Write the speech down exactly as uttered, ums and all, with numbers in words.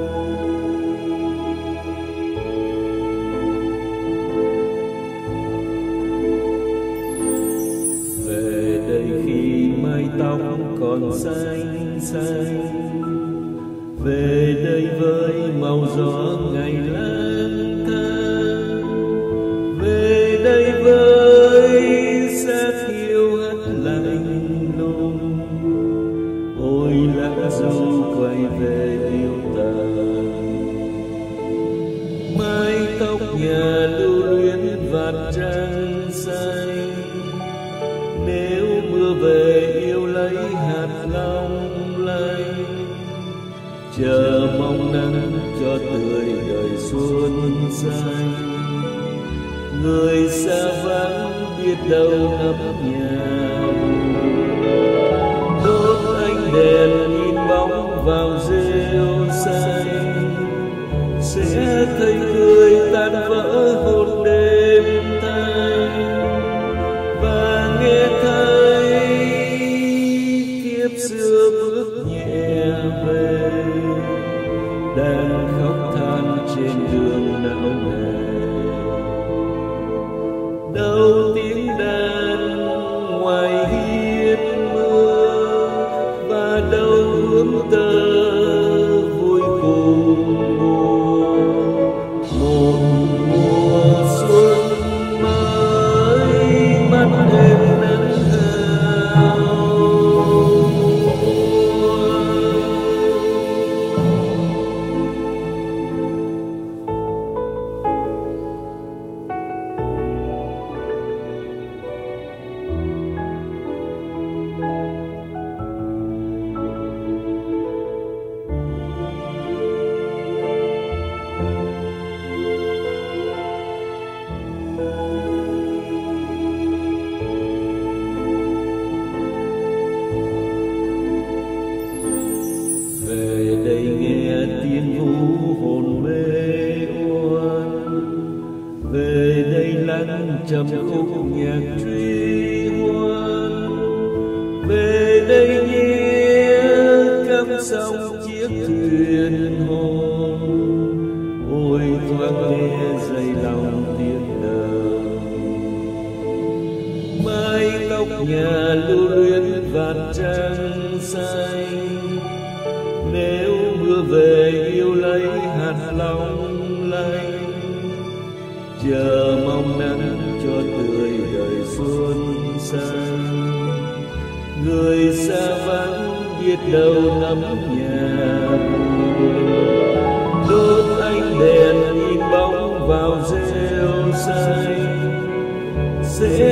Tóc còn xanh xanh, về đây với màu gió ngày lang thang, về đây với xác yêu hắt lạnh lùng. Ôi lá du quay về yêu ta, mái tóc nhà lưu luyến vạt trăng xanh. Nếu mưa về yêu lấy hạt long lanh, chờ mong nắng cho tươi đời xuân xanh. Người xa vắng biết đâu ngập nhà, đốt ánh đèn nhìn bóng vào rêu xanh, sẽ thấy người tan vỡ hồn đêm thanh. Và nghe thấy kiếp xưa bước nhẹ về, đang khóc than trên đường não nề. Đâu tiếng đàn ngoài hiên mưa, và đâu hướng tơ vui cùng mùa. Một mùa xuân mới mắt em nắng hao. Về đây nghe tiếng vũ hồn mê oan, về đây lắng trầm khúc nhạc truy hoan. Về đây nghe cắm sóng chiếc thuyền hồn, ôi thoáng nghe dây lòng tiếng đời. Mái tóc nhà lưu luyến vạt trăng xanh, nếu mưa về yêu lấy hạt long lanh. Chờ mong nắng cho tươi đời xuân xanh. Người xa vắng biết đâu ngắm nhà buồn, đốt ánh đèn nhìn bóng vào rêu xanh, sẽ